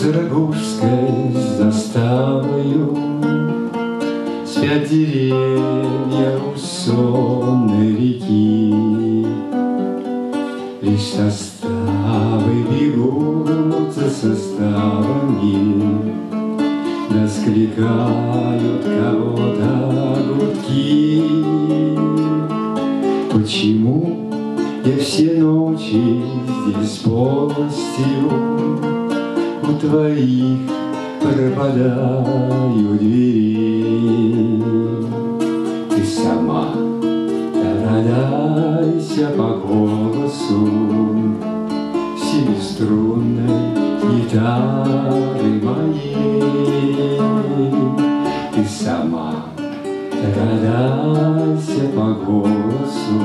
Сарагурской заставою спят деревья у сонной реки. Лишь составы бегут за составами, да скликают кого-то гудки. Почему я все ночи здесь полностью у твоих пропадаю дверей? Ты сама догадайся по голосу семиструнной гитары моей. Ты сама догадайся по голосу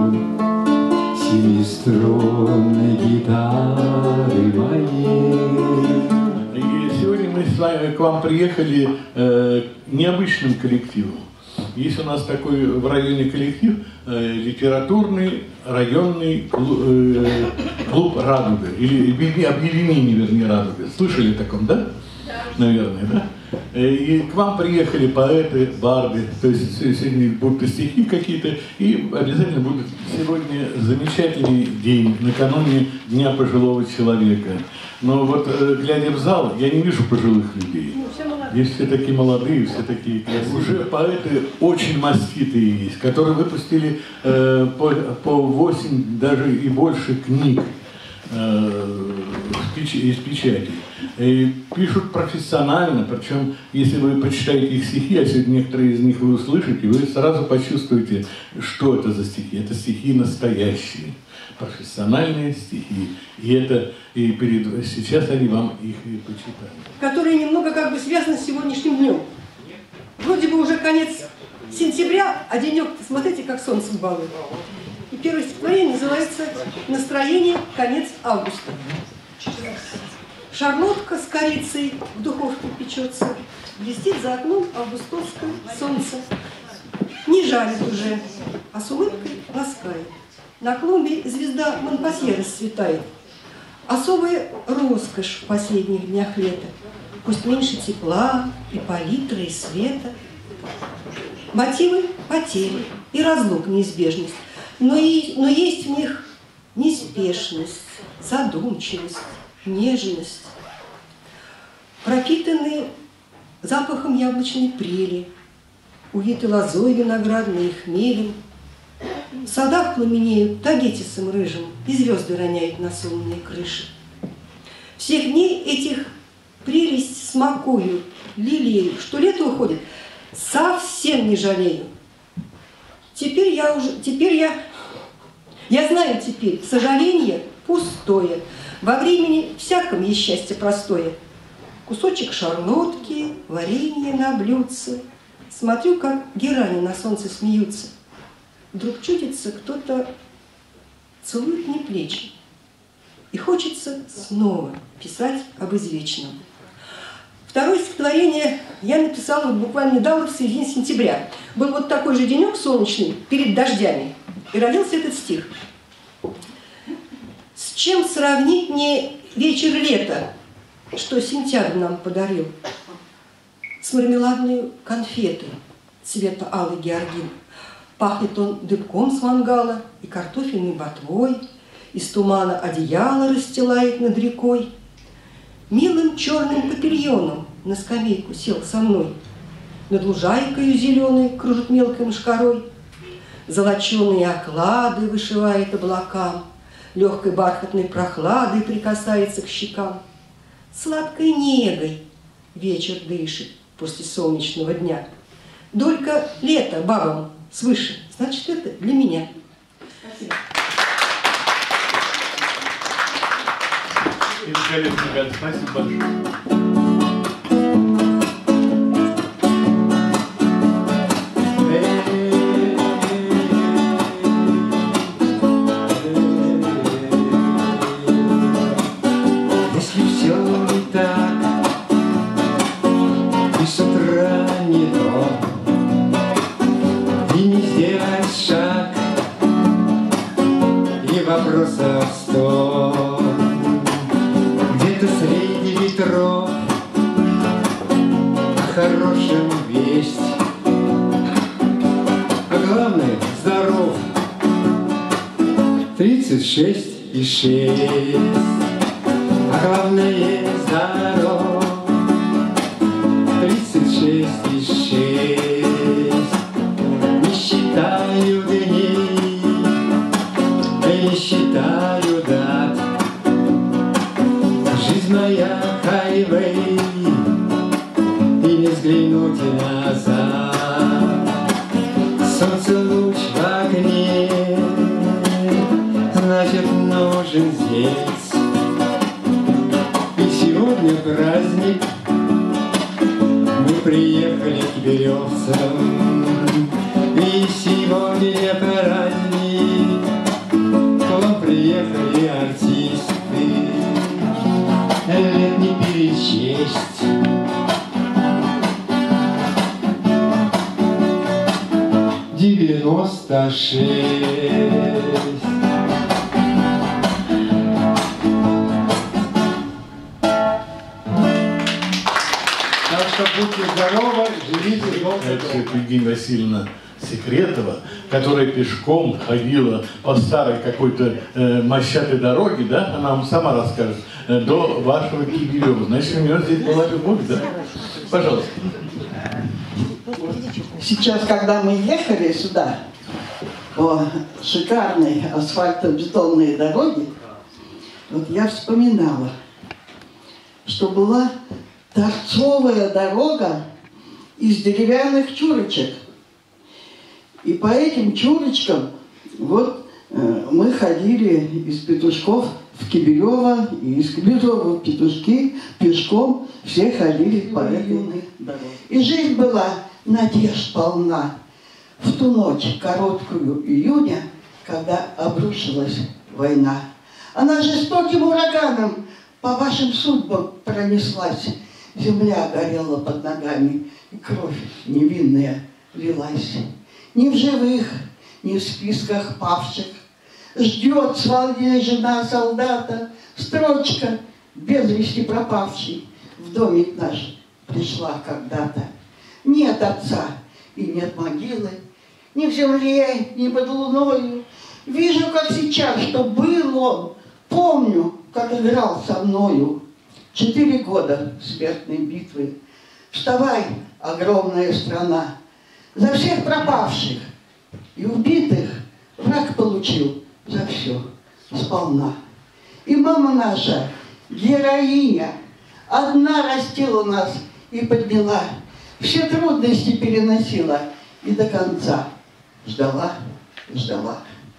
семиструнной гитары моей. И сегодня мы с вами к вам приехали необычным коллективом. Есть у нас такой в районе коллектив, литературный районный клуб «Радуга», или объединение, вернее, «Радуга». Слышали о таком, да? Наверное, да? И к вам приехали поэты, барды, то есть сегодня будут стихи какие-то, и обязательно будет сегодня замечательный день, накануне Дня пожилого человека. Но вот, глядя в зал, я не вижу пожилых людей. Есть все такие молодые, все такие красивые. Уже поэты очень маститые есть, которые выпустили по 8, даже и больше книг из печати. И пишут профессионально, причем, если вы почитаете их стихи, а сегодня некоторые из них вы услышите, вы сразу почувствуете, что это за стихи. Это стихи настоящие, профессиональные стихи. Сейчас они вам их и почитают. Которые немного как бы связаны с сегодняшним днем. Вроде бы уже конец сентября, а денек, смотрите, как солнце балует. И первое стихотворение называется «Настроение. Конец августа». Шарлотка с корицей в духовке печется, блестит за окном августовское солнце. Не жалит уже, а с улыбкой ласкает. На клумбе звезда Монпасье расцветает. Особая роскошь в последних днях лета. Пусть меньше тепла, и палитры, и света. Мотивы потери и разлук неизбежность. Но есть в них неспешность, задумчивость, нежность, пропитанные запахом яблочной прели, увиты лозой виноградной и хмелем. В садах пламенеют тагетисом рыжим, и звезды роняют на сонные крыши. Всех дней этих прелесть смакую, лелею, что лето уходит, совсем не жалею. Я знаю теперь, сожаление пустое, во времени всяком есть счастье простое. Кусочек шарлотки, варенье на блюдце. Смотрю, как герани на солнце смеются. Вдруг чудится, кто-то целует мне плечи. И хочется снова писать об извечном. Второе стихотворение я написала буквально недавно, в середине сентября. Был вот такой же денек солнечный, перед дождями. И родился этот стих. С чем сравнить мне вечер лета, что сентябрь нам подарил? С мармеладной конфетой цвета алый георгин. Пахнет он дымком с мангала и картофельной ботвой, из тумана одеяло расстилает над рекой. Милым черным папильоном на скамейку сел со мной. Над лужайкою зеленой кружит мелкой мошкарой. Золоченые оклады вышивает облакам, легкой бархатной прохладой прикасается к щекам. Сладкой негой вечер дышит после солнечного дня. Долька лета бабам свыше, значит, это для меня. Спасибо. Спасибо большое. Вопросов 100. Где-то среди ветров 36,6, а главное здоров. 36,6, не считаю дней, не считаю дат. Жизнь моя хайвей, и не взглянуть назад. Солнце луч в окне, значит нужен здесь. И сегодня праздник, мы приехали к Березцам. И сегодня праздник, к вам приехали артисты. Лет не перечесть. Девяносто шесть. Так что будьте здоровы, живите долго. Это Евгения Васильевна Секретова, которая пешком ходила по старой какой-то мощатой дороге, да, она вам сама расскажет, до вашего Кибирева. Значит, у нее здесь была любовь, да? Пожалуйста. Сейчас, когда мы ехали сюда, по шикарной асфальтобетонной дороге, вот я вспоминала, что была торцовая дорога из деревянных чурочек. И по этим чурочкам вот мы ходили из Петушков в Кибирево, и из Кибирева в Петушки пешком все ходили по этой дороге. И жизнь была надежд полна. В ту ночь, короткую июня, когда обрушилась война, она жестоким ураганом по вашим судьбам пронеслась. Земля горела под ногами, и кровь невинная лилась. Ни в живых, ни в списках павших ждет с волней жена солдата строчка без вести пропавший. В домик наш пришла когда-то. Нет отца и нет могилы, ни в земле, ни под луною. Вижу, как сейчас, что был он, помню, как играл со мною. 4 года смертной битвы. Вставай, огромная страна, за всех пропавших и убитых враг получил за все сполна. И мама наша, героиня, одна растила нас и подняла, все трудности переносила и до конца ждала, ждала.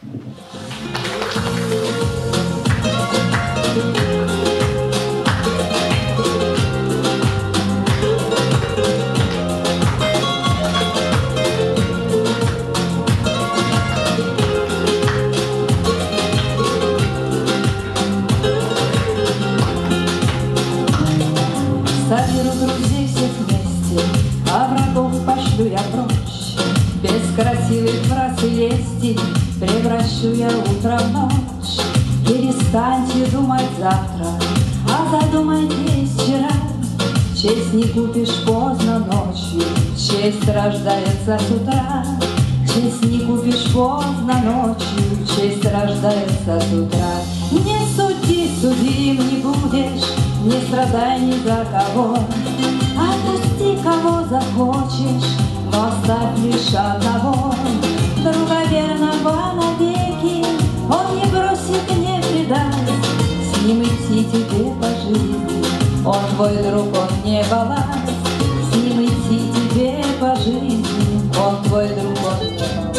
Соберу друзей всех вместе, а врагов пошлю я прочь. Без красивых фраз и лести превращу я утро в ночь. Перестаньте думать завтра, а задумайтесь вчера. Честь не купишь поздно ночью, честь рождается с утра. Честь не купишь поздно ночью, честь рождается с утра. Не суди, судим не будешь, не страдай ни за кого. Отпусти, кого захочешь, но оставь лишь одного. Друга верного навеки он не бросит, не предаст. С ним идти тебе по жизни, он твой друг, он не балласт. С ним идти тебе по жизни, он твой друг, он не балласт.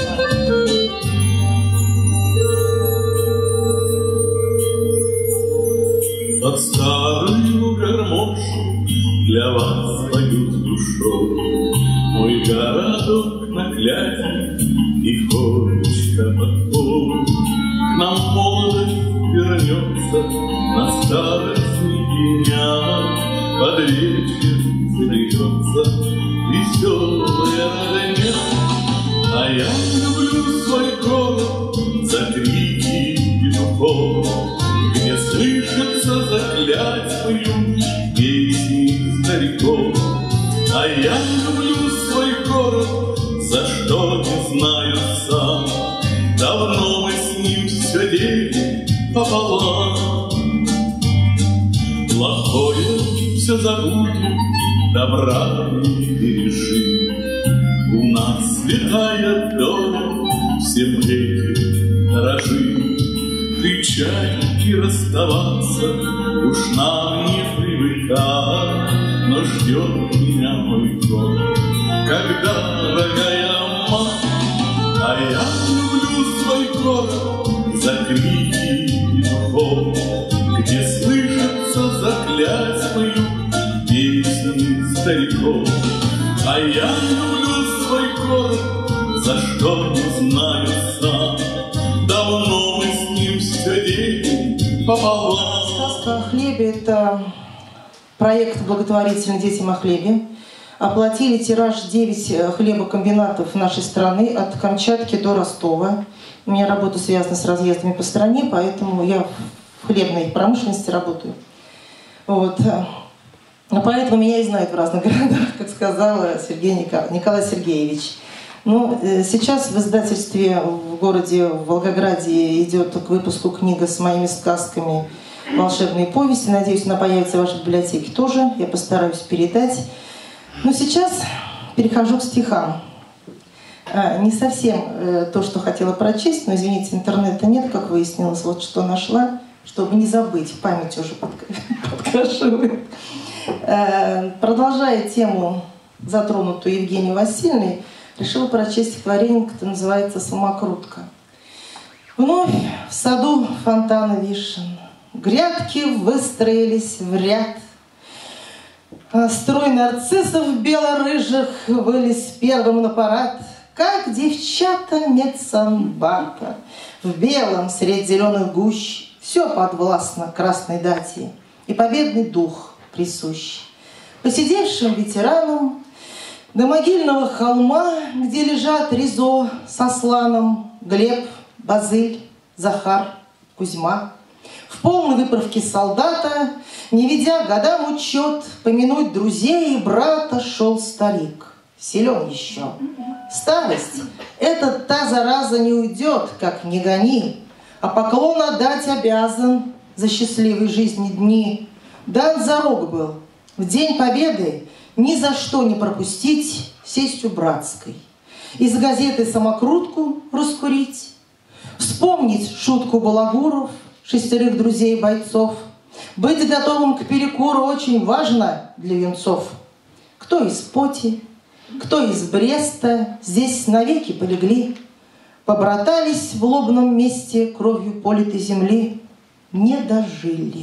Под старую гармошу для вас поют душой. Мой городок на кляте, тихонечко под пол. К нам молодость вернется на старость дня. Под вечер смеется веселая родня. А я люблю свой город за крики петухов, где слышится заклятьную песни стариков. А я люблю свой город, за что не знаю сам. Давно мы с ним все делим, пополам. Плохое все забудем, добра не пережим. У нас святая доля, всем этим дорожим. Кричать и расставаться уж нам не привыкать, но ждет меня мой год, когда, дорогая мать, а я люблю свой город за крики духов, где слышится заклятьмою песни стариков. А я люблю свой город, за что не знаю сам. Давно мы с ним все делим пополам. Сказка о хлебе – это проект благотворительный «Детям о хлебе». Оплатили тираж 9 хлебокомбинатов нашей страны от Камчатки до Ростова. У меня работа связана с разъездами по стране, поэтому я в хлебной промышленности работаю. Вот. Поэтому меня и знают в разных городах, как сказал Николай Сергеевич. Ну, сейчас в издательстве в городе Волгограде идет к выпуску книга с моими сказками «Волшебные повести». Надеюсь, она появится в вашей библиотеке тоже. Я постараюсь передать. Но сейчас перехожу к стихам. Не совсем то, что хотела прочесть, но, извините, интернета нет, как выяснилось. Вот что нашла, чтобы не забыть. Память уже подкашивает. Продолжая тему, затронутую Евгенией Васильевной, решила прочесть стихотворение, которое называется «Самокрутка». Вновь в саду фонтана вишен грядки выстроились в ряд. Строй нарциссов бело-рыжих вылез первым на парад, как девчата медсанбата в белом средь зеленых гущ. Все подвластно красной дате, и победный дух присущ посидевшим ветеранам до могильного холма, где лежат Ризо с Асланом, Глеб, Базыль, Захар, Кузьма. В полной выправке солдата, не ведя годам учет, помянуть друзей и брата шел старик. Силен еще. Старость — это та зараза не уйдет, как не гони, а поклон отдать обязан за счастливой жизни дни. Дан зарок был в день победы ни за что не пропустить сесть у братской, из газеты самокрутку раскурить, вспомнить шутку балагуров, 6 друзей бойцов. Быть готовым к перекуру очень важно для юнцов. Кто из Поти, кто из Бреста здесь навеки полегли, побратались в лобном месте кровью политой земли, не дожили.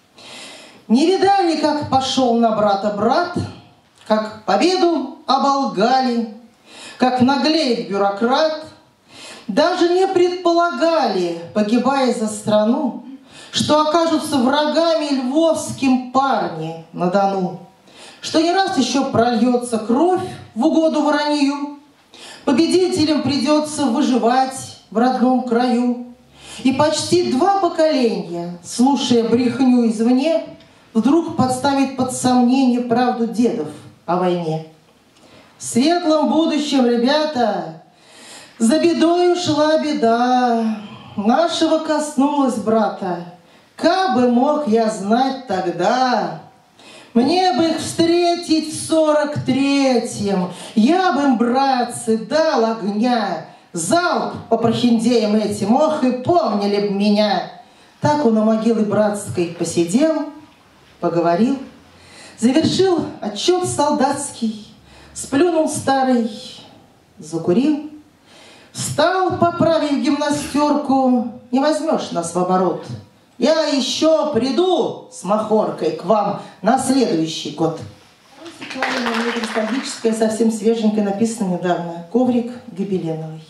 Не видали, как пошел на брата брат, как победу оболгали, как наглеет бюрократ. Даже не предполагали, погибая за страну, что окажутся врагами львовским парни на Дону, что не раз еще прольется кровь в угоду вранью, победителям придется выживать в родном краю. И почти 2 поколения, слушая брехню извне, вдруг подставит под сомнение правду дедов о войне. В светлом будущем, ребята, за бедой ушла беда, нашего коснулась брата. Кабы мог я знать тогда, мне бы их встретить в 43-м, я бы им, братцы, дал огня, залп по прохиндеям этим, ох, и помнили б меня. Так он у могилы братской посидел, поговорил, завершил отчет солдатский, сплюнул старый, закурил, встал, поправив гимнастерку, не возьмешь нас в оборот. Я еще приду с махоркой к вам на следующий год. Стихотворение ностальгическое, совсем свеженькое, написано недавно. Коврик Гобеленовой.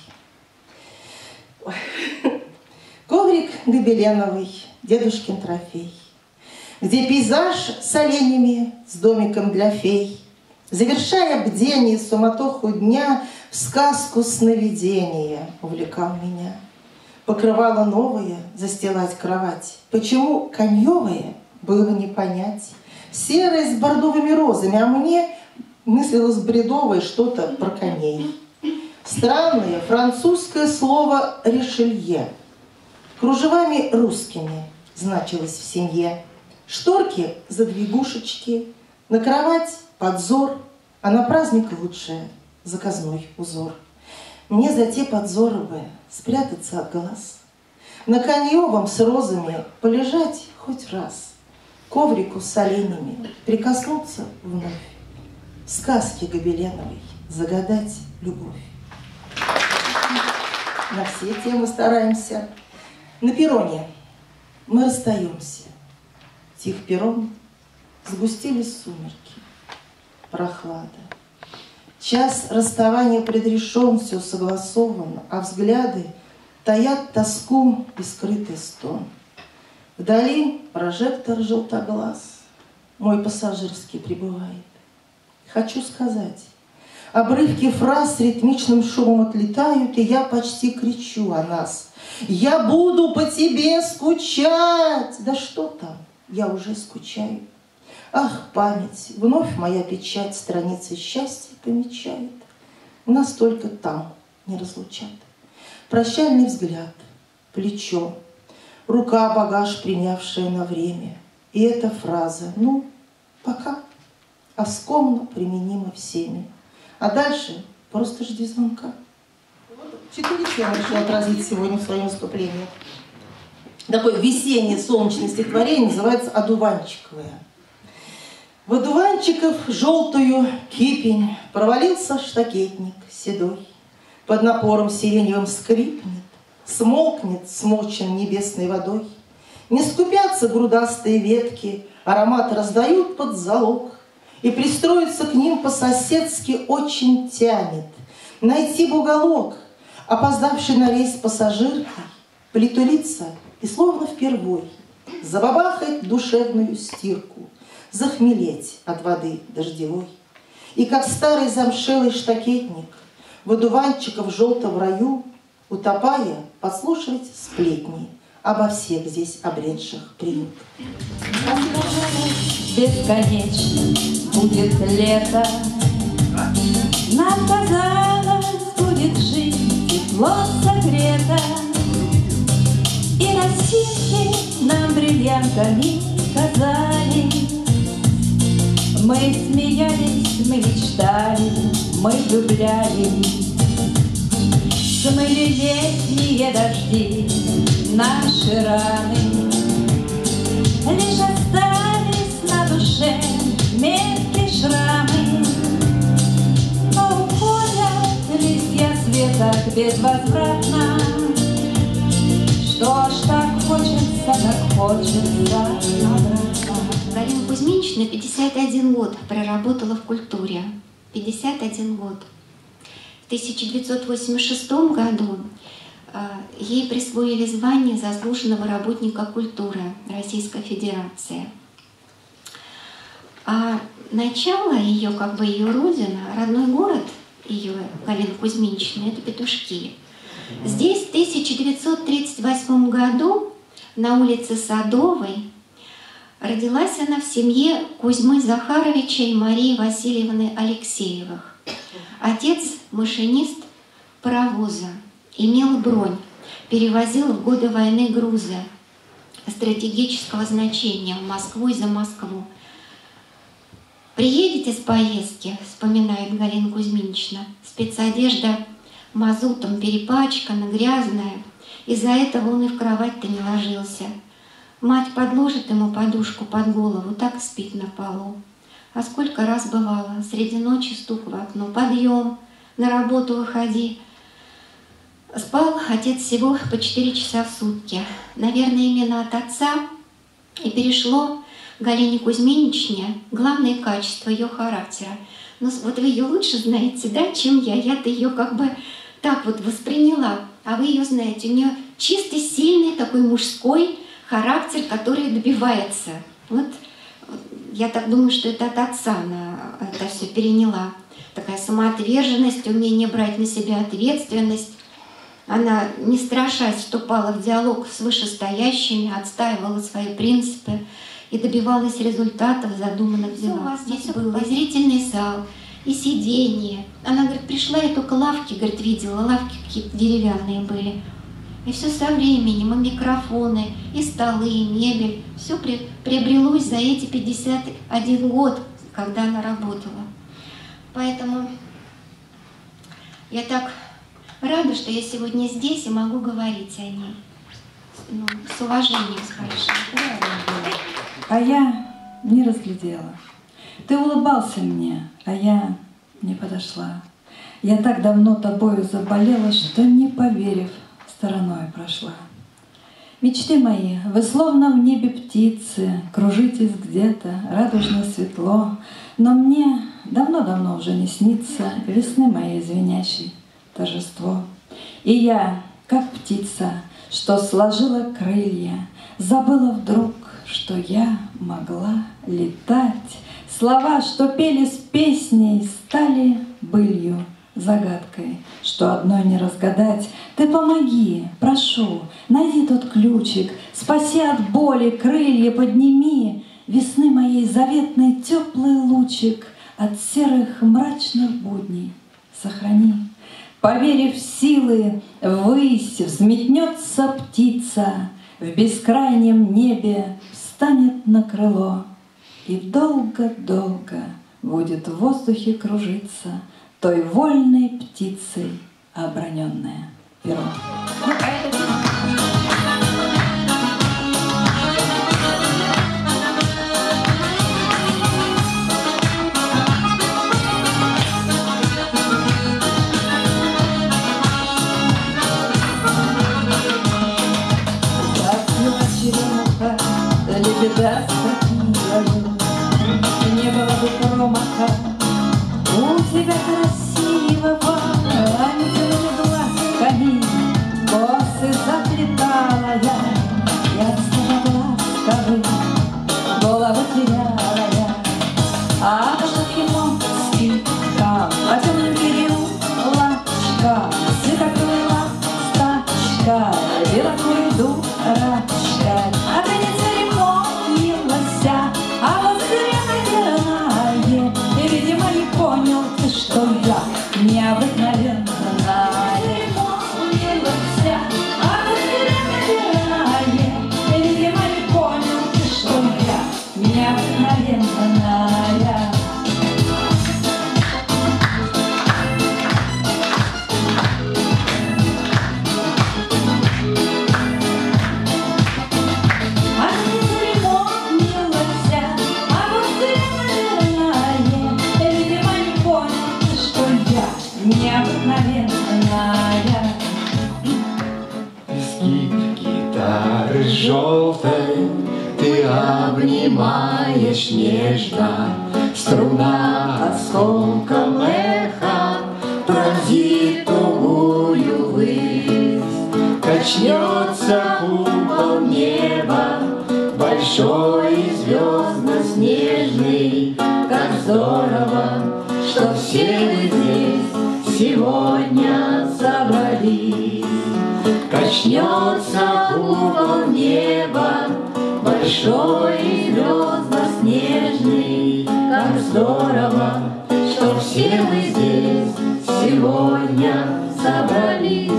Коврик Гобеленовой, дедушкин трофей, где пейзаж с оленями, с домиком для фей, завершая бдение и суматоху дня, в сказку сновидения увлекал меня. Покрывало новое застилать кровать. Почему коньевое, было не понять. Серое с бордовыми розами, а мне мыслилось бредовое что-то про коней. Странное французское слово «решелье». кружевами русскими значилось в семье. Шторки задвигушечки, на кровать подзор, а на праздник лучше заказной узор. Мне за те подзоры бы спрятаться от глаз, на коньевом с розами полежать хоть раз, коврику с оленями прикоснуться вновь, в сказке гобеленовой загадать любовь. На все темы стараемся. На перроне мы расстаемся. Тих перрон, сгустились сумерки, прохлада. Час расставания предрешен, все согласовано, а взгляды таят тоску и скрытый стон. Вдали прожектор желтоглаз, мой пассажирский прибывает. Хочу сказать, обрывки фраз ритмичным шумом отлетают, и я почти кричу о нас. Я буду по тебе скучать! Да что там, я уже скучаю. Ах, память, вновь моя печать страницы счастья помечает. Нас только там не разлучат. Прощальный взгляд, плечо, рука багаж, принявшая на время. И эта фраза, ну, пока, оскомно применима всеми. А дальше просто жди звонка. 4 темы решил отразить сегодня в своем выступлении. Такое весеннее солнечное стихотворение называется «Одуванчиковое». В одуванчиков желтую кипень провалился штакетник седой. Под напором сиреневым скрипнет, смолкнет, смочен небесной водой. Не скупятся грудастые ветки, аромат раздают под залог. И пристроиться к ним по-соседски очень тянет. Найти в уголок, опоздавший на рейс пассажиркой, притулиться и словно впервой забабахать душевную стирку, захмелеть от воды дождевой. И как старый замшелый штакетник в одуванчиков желтом раю, утопая, подслушивать сплетни обо всех здесь обретших приют. Бесконечно будет лето, нам казалось, будет жить тепло согрето, и росинки нам бриллиантами казались. Мы смеялись, мы мечтали, мы влюблялись. Смыли летние дожди наши раны, лишь остались на душе меткие шрамы. Но уходят листья света безвозвратно. Что ж, так хочется обратно. Галина Кузьминична 51 год проработала в культуре. 51 год. В 1986 году ей присвоили звание заслуженного работника культуры Российской Федерации. А начало ее, как бы ее родина, родной город ее, Галины Кузьминичны, это Петушки. Здесь в 1938 году на улице Садовой родилась она в семье Кузьмы Захаровича и Марии Васильевны Алексеевых. Отец – машинист паровоза, имел бронь, перевозил в годы войны грузы стратегического значения в Москву и за Москву. «Приедете с поездки, — вспоминает Галина Кузьминична, — спецодежда мазутом перепачкана, грязная, из-за этого он и в кровать-то не ложился. Мать подложит ему подушку под голову, так и спит на полу. А сколько раз бывало, среди ночи стук в окно, подъем, на работу выходи». Спал отец всего по 4 часа в сутки. Наверное, именно от отца и перешло Галине Кузьминичне главное качество ее характера. Но вот вы ее лучше знаете, да, чем я. Я-то ее как бы так вот восприняла. А вы ее знаете. У нее чистый, сильный, такой мужской характер, который добивается. Вот я так думаю, что это от отца она это все переняла. Такая самоотверженность, умение брать на себя ответственность. Она, не страшась, вступала в диалог с вышестоящими, отстаивала свои принципы и добивалась результатов, задуманных в делах. У вас здесь было и зрительный зал, и сиденье. Она, говорит, пришла, я только лавки, говорит, видела, лавки какие-то деревянные были. И все со временем, и микрофоны, и столы, и мебель, все приобрелось за эти 51 год, когда она работала. Поэтому я так рада, что я сегодня здесь и могу говорить о ней. Ну, с уважением, с большим. А я не разглядела. Ты улыбался мне, а я не подошла. Я так давно тобою заболела, что, не поверив, стороной прошла. Мечты мои, вы словно в небе птицы, кружитесь где-то, радужно светло, но мне давно-давно уже не снится весны моей звенящей торжество. И я, как птица, что сложила крылья, забыла вдруг, что я могла летать. Слова, что пели с песней, стали былью, загадкой, что одной не разгадать. Ты помоги, прошу, найди тот ключик, спаси от боли, крылья подними, весны моей заветный теплый лучик от серых мрачных будней сохрани. Поверив в силы, ввысь взметнется птица, в бескрайнем небе встанет на крыло и долго-долго будет в воздухе кружиться той вольной птицей оброненное перо. Лебеда скотила, не было бы промаха у тебя красивого, ангельными глазками косы заплетала я стала ласковым, голову теряла я, а по шатким спинкам, по темным переулочкам, светокрыла стачка, белокурый дурачка, а ты не а возле, наверное, и, видимо, не понял ты, что я необыкновенная. А возле, наверное, и, видимо, не понял ты, что я необыкновенная. Гитары желтой ты обнимаешь нежно, струна осколком эха пронзит тугую высь, качнется купол неба большой и звездно-снежный. Как здорово, что все мы здесь сегодня собрались. Качнется купол неба большой и звездно-снежный. Как здорово, что все мы здесь сегодня собрались.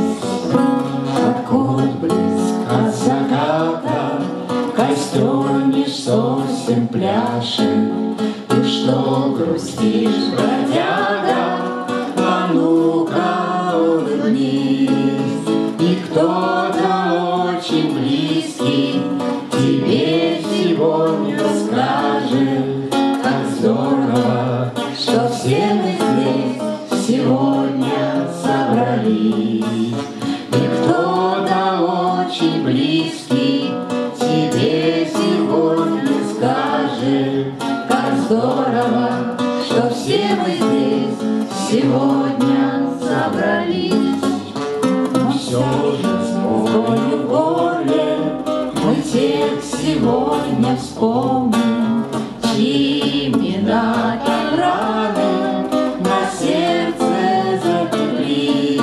Как отблеск от заката костер меж сосен пляшет. Ты что грустишь, бродяга? А ну-ка улыбнись. И кто-то очень близкий тебе сегодня скажет, как здорово, что все мы здесь сегодня собрались. И кто-то очень близкий тебе сегодня скажет, как здорово, что все мы здесь сегодня собрались. Но все же с болью в горле мы тех сегодня вспомним, чьи имена так раны на сердце запеклись.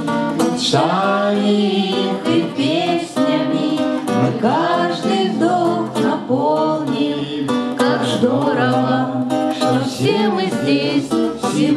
Мечтами их и песнями мы каждый вдох наполним. Как здорово, что все мы здесь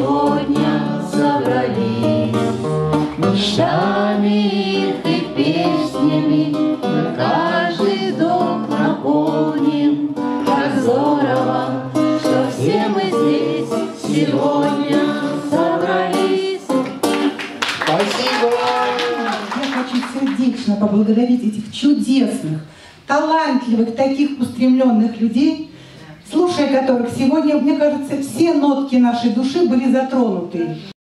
сегодня собрались. Мечтами их и песнями песнями мы каждый вдох наполним. Как здорово, что все мы здесь сегодня собрались. Спасибо. Я хочу сердечно поблагодарить этих чудесных, талантливых, таких устремленных людей, слушая которых сегодня, мне кажется, все нотки нашей души были затронуты.